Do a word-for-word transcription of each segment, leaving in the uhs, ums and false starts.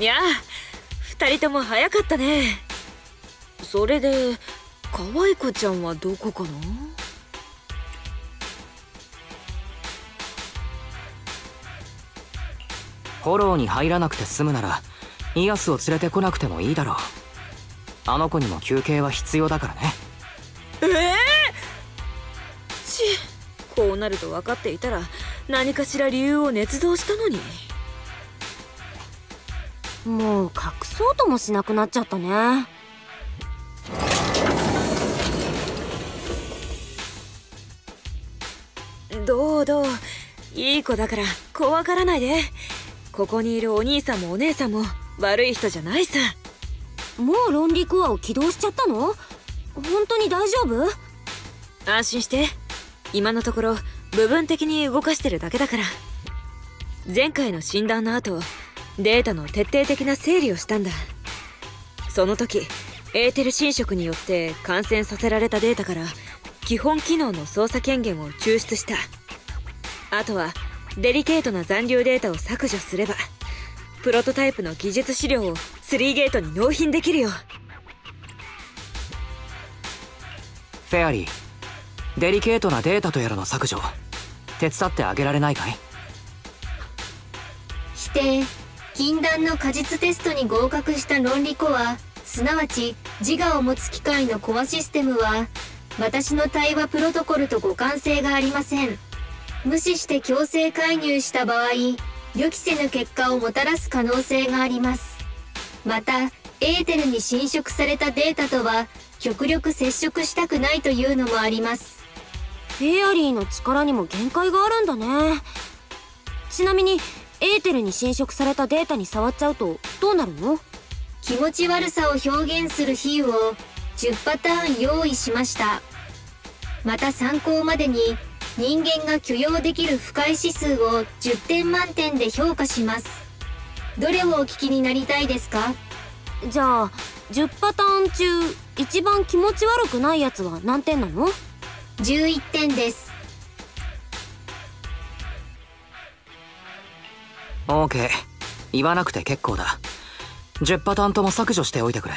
いや、二人とも早かったね。それで可愛い子ちゃんはどこかな？ フォローに入らなくて済むならイアスを連れてこなくてもいいだろう。あの子にも休憩は必要だからね。 ええー、ちこうなると分かっていたら何かしら理由を捏造したのに。 もう隠そうともしなくなっちゃったね。 どうどう、いい子だから怖がらないで。ここにいるお兄さんもお姉さんも悪い人じゃないさ。 もう論理コアを起動しちゃったの？本当に大丈夫？ 安心して、今のところ部分的に動かしてるだけだから。前回の診断の後、データの徹底的な整理をしたんだ。その時エーテル侵食によって感染させられたデータから基本機能の操作権限を抽出した。あとはデリケートな残留データを削除すればプロトタイプの技術資料をスリーゲートに納品できるよ。 フェアリー、デリケートなデータとやらの削除手伝ってあげられないかい？ 否定。禁断の果実テストに合格した論理コア、すなわち自我を持つ機械のコアシステムは私の対話プロトコルと互換性がありません。無視して強制介入した場合、予期せぬ結果をもたらす可能性があります。また、エーテルに侵食されたデータとは極力接触したくないというのもあります。 フェアリーの力にも限界があるんだね。ちなみにエーテルに侵食されたデータに触っちゃうとどうなるの？ 気持ち悪さを表現する比喩をじゅっパターン用意しました。また参考までに人間が許容できる不快指数をじゅってん満点で評価します。どれをお聞きになりたいですか？ じゃあじゅうパターン中一番気持ち悪くないやつは何点なの？ じゅういってんです。 オーケー、言わなくて結構だ。じゅうパターンとも削除しておいてくれ。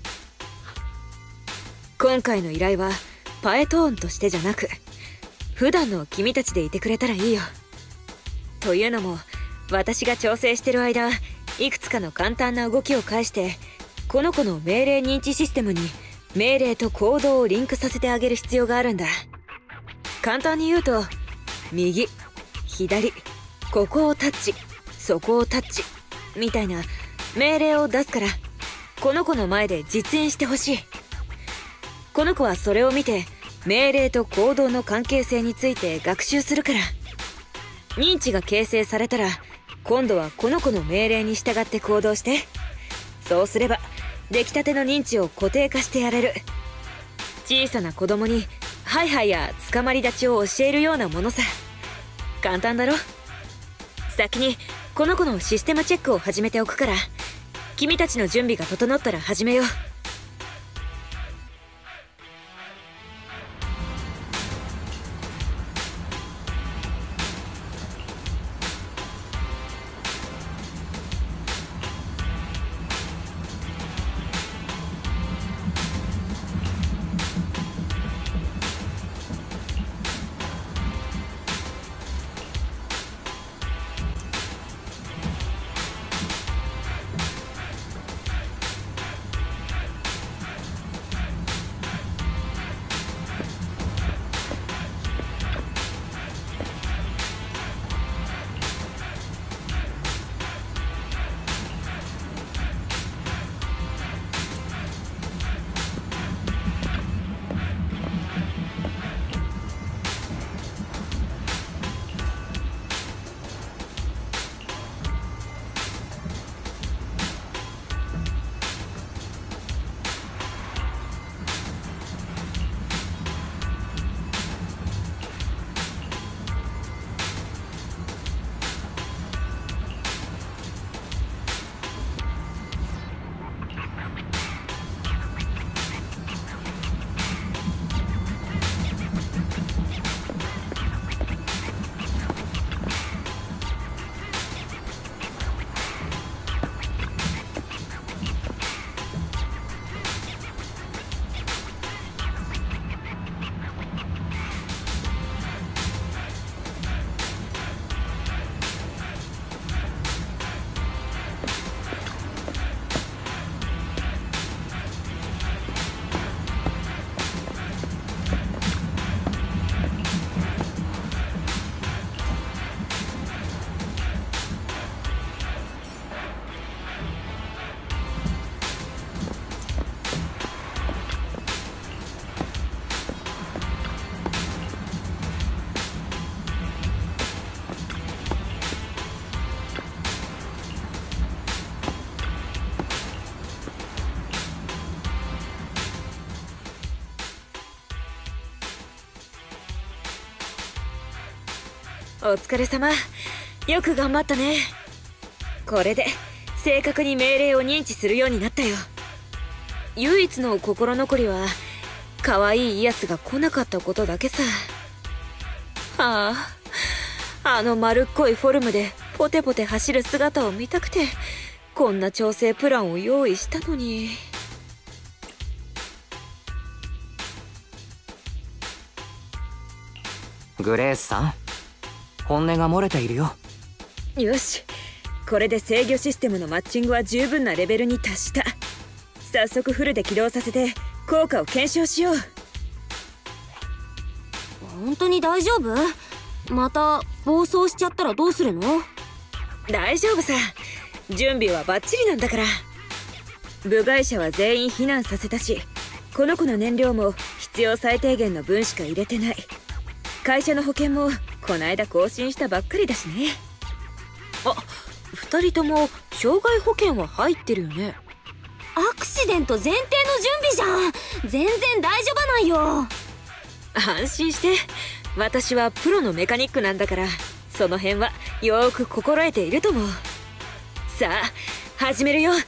今回の依頼はパエトーンとしてじゃなく普段の君たちでいてくれたらいいよ。というのも私が調整してる間、いくつかの簡単な動きを介してこの子の命令認知システムに命令と行動をリンクさせてあげる必要があるんだ。簡単に言うと、右、左、ここをタッチ、そこをタッチみたいな命令を出すから、この子の前で実演してほしい。この子はそれを見て命令と行動の関係性について学習するから。認知が形成されたら今度はこの子の命令に従って行動して。そうすれば出来たての認知を固定化してやれる。小さな子供にハイハイや捕まり立ちを教えるようなものさ。簡単だろ。先にこの子のシステムチェックを始めておくから、君たちの準備が整ったら始めよう。 お疲れ様。よく頑張ったね。これで正確に命令を認知するようになったよ。唯一の心残りは可愛いイアスが来なかったことだけさ。はあ、あの丸っこいフォルムでポテポテ走る姿を見たくてこんな調整プランを用意したのに。 グレースさん、本音が漏れているよ。 よし、これで制御システムのマッチングは十分なレベルに達した。早速フルで起動させて効果を検証しよう。 本当に大丈夫？また暴走しちゃったらどうするの？ 大丈夫さ、準備はバッチリなんだから。部外者は全員避難させたし、この子の燃料も必要最低限の分しか入れてない。会社の保険もこないだ更新したばっかりだしね。あ、二人とも障害保険は入ってるよね。 アクシデント前提の準備じゃん。全然大丈夫ないよ。 安心して、私はプロのメカニックなんだから、その辺はよーく心得ていると思う。さあ始めるよ。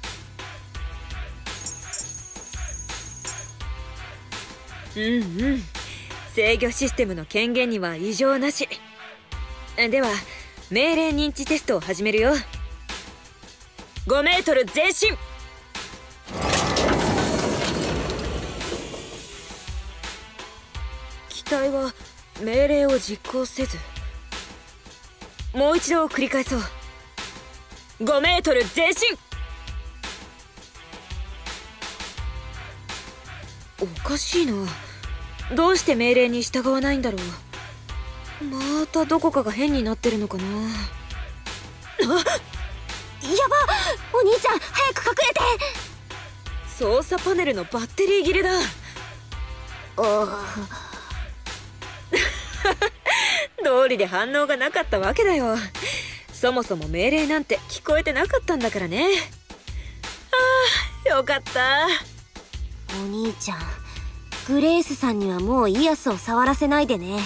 うんうん、制御システムの権限には異常なし。では命令認知テストを始めるよ。ごメートル前進。機体は命令を実行せず。もう一度繰り返そう。ごメートル前進。おかしいな。どうして命令に従わないんだろう。またどこかが変になってるのかな。あ、 やば、お兄ちゃん早く隠れて。 操作パネルのバッテリー切れだ。道理で反応がなかったわけだよ。そもそも命令なんて聞こえてなかったんだからね。ああ、よかった。 お兄ちゃん、グレースさんにはもうイアスを触らせないでね。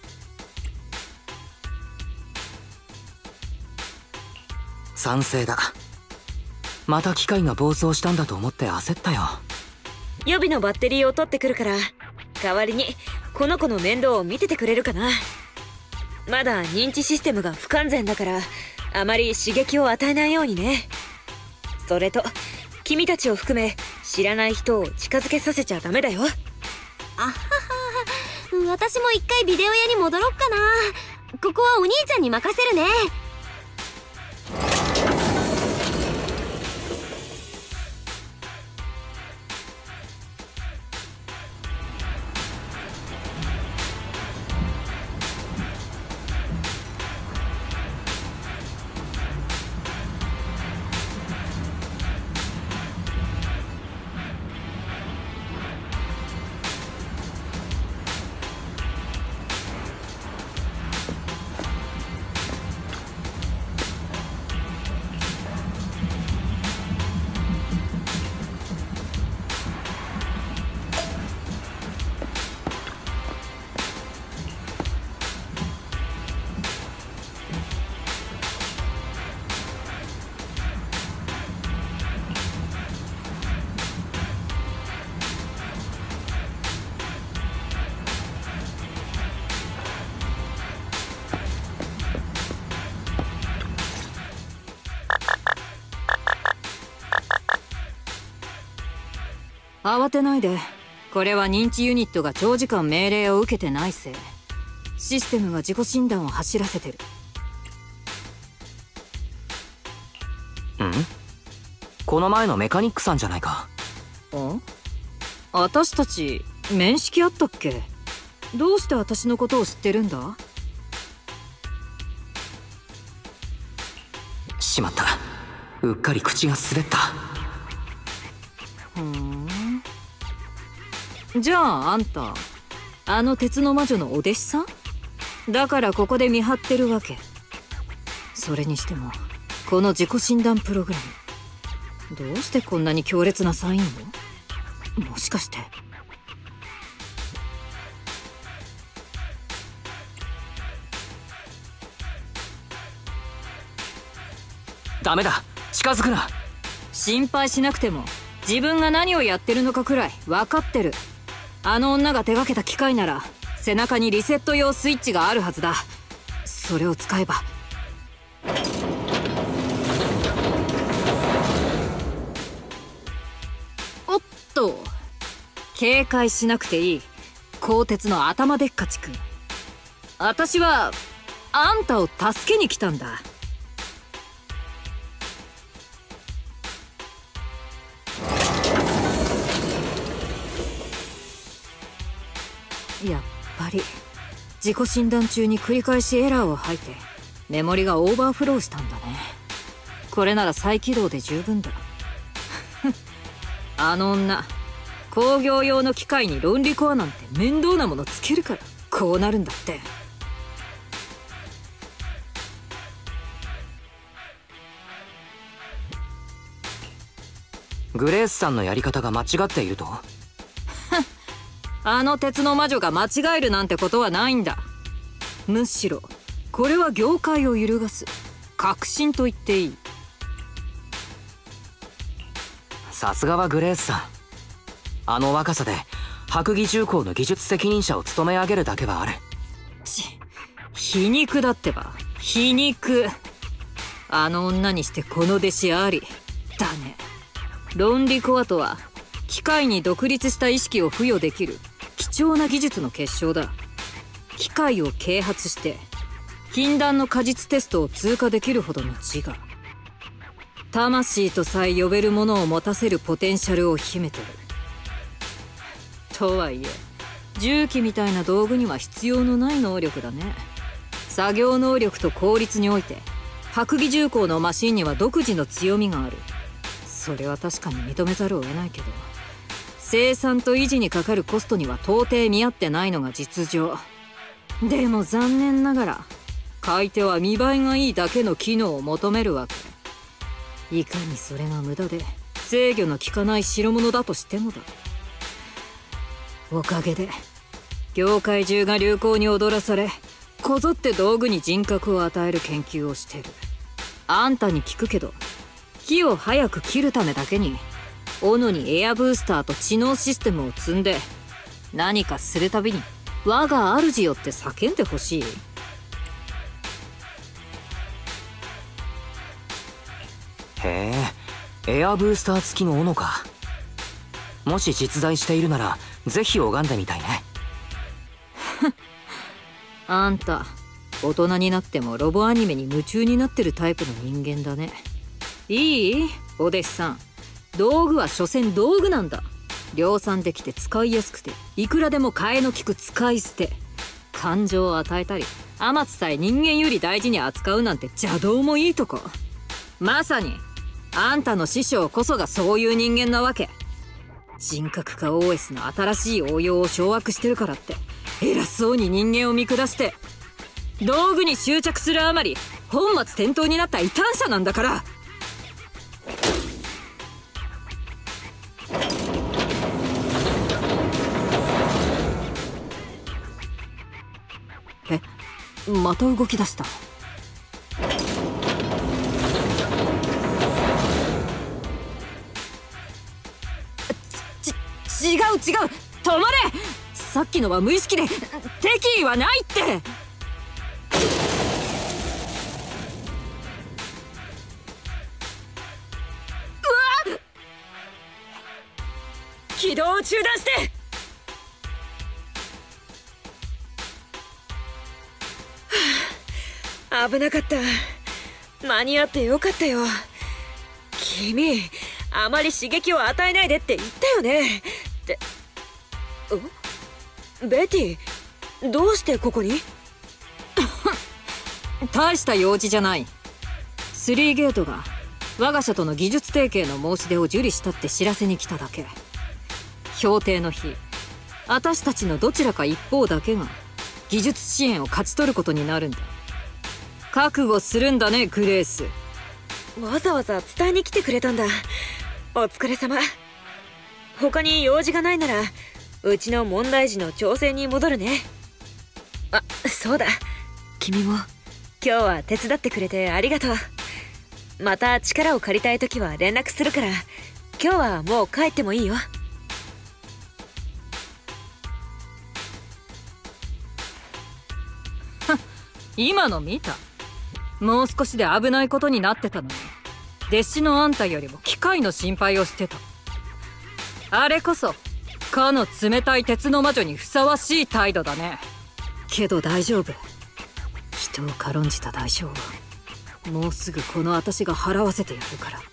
賛成だ。また機械が暴走したんだと思って焦ったよ。 予備のバッテリーを取ってくるから、代わりにこの子の面倒を見ててくれるかな。まだ認知システムが不完全だから、あまり刺激を与えないようにね。それと君たちを含め知らない人を近づけさせちゃダメだよ。 あはは、私も一回ビデオ屋に戻ろっかな。ここはお兄ちゃんに任せるね。 慌てないで。これは認知ユニットが長時間命令を受けてないせい。システムが自己診断を走らせてる。 ん？この前のメカニックさんじゃないか。 ん？私たち面識あったっけ？どうして私のことを知ってるんだ？ しまった。うっかり口が滑った。 ふん。じゃああんた、あの鉄の魔女のお弟子さん？だからここで見張ってるわけ。それにしてもこの自己診断プログラム、どうしてこんなに強烈なサインを？もしかして。 ダメだ、近づくな。 心配しなくても自分が何をやってるのかくらい分かってる。あの女が手がけた機械なら背中にリセット用スイッチがあるはずだ。それを使えば。おっと、警戒しなくていい。鋼鉄の頭でっかちくん、私はあんたを助けに来たんだ。やっぱり自己診断中に繰り返しエラーを吐いてメモリがオーバーフローしたんだね。これなら再起動で十分だ。あの女、工業用の機械に論理コアなんて面倒なものつけるからこうなるんだって。 グレースさんのやり方が間違っていると？ あの鉄の魔女が間違えるなんてことはないんだ。むしろこれは業界を揺るがす革新と言っていい。 さすがはグレースさん。あの若さで白蟻重工の技術責任者を務め上げるだけはある。 ち、皮肉だってば、皮肉。あの女にしてこの弟子ありだね。論理コアとは機械に独立した意識を付与できる貴重な技術の結晶だ。機械を啓発して禁断の果実テストを通過できるほどの自我、魂とさえ呼べるものを持たせるポテンシャルを秘めてる。とはいえ重機みたいな道具には必要のない能力だね。作業能力と効率において白蟻重工のマシンには独自の強みがある。それは確かに認めざるを得ないけど、生産と維持にかかるコストには到底見合ってないのが実情。でも残念ながら買い手は見栄えがいいだけの機能を求めるわけ。いかにそれが無駄で制御の効かない代物だとしてもだ。おかげで業界中が流行に踊らされ、こぞって道具に人格を与える研究をしてる。あんたに聞くけど、木を早く切るためだけに斧にエアブースターと知能システムを積んで何かするたびに我が主よって叫んでほしい。 へえ、エアブースター付きの斧か。もし実在しているならぜひ拝んでみたいね。 あんた大人になってもロボアニメに夢中になってるタイプの人間だね。いい？お弟子さん、道具は所詮道具なんだ。量産できて使いやすくていくらでも替えの利く使い捨て。感情を与えたり天津さえ人間より大事に扱うなんて邪道もいいとこ。まさにあんたの師匠こそがそういう人間なわけ。人格化 オーエス の新しい応用を掌握してるからって偉そうに人間を見下して道具に執着するあまり本末転倒になった異端者なんだから。え、また動き出した。ち、違う違う、止まれ。さっきのは無意識で敵意はないって。うわっ、起動を中断して。 危なかった。間に合ってよかったよ。君、あまり刺激を与えないでって言ったよね。って、ん？ベティ、どうしてここに？ 大した用事じゃない。スリーゲートが我が社との技術提携の申し出を受理したって知らせに来ただけ。評定の日、私たちのどちらか一方だけが技術支援を勝ち取ることになるんだ。覚悟するんだね、グレース。 わざわざ伝えに来てくれたんだ。お疲れ様。他に用事がないならうちの問題児の調整に戻るね。あ、そうだ、君も今日は手伝ってくれてありがとう。 また力を借りたい時は連絡するから、今日はもう帰ってもいいよ。 今の見た？もう少しで危ないことになってたのに、弟子のあんたよりも機械の心配をしてた。あれこそかの冷たい鉄の魔女にふさわしい態度だね。けど大丈夫。人を軽んじた代償はもうすぐこの私が払わせてやるから。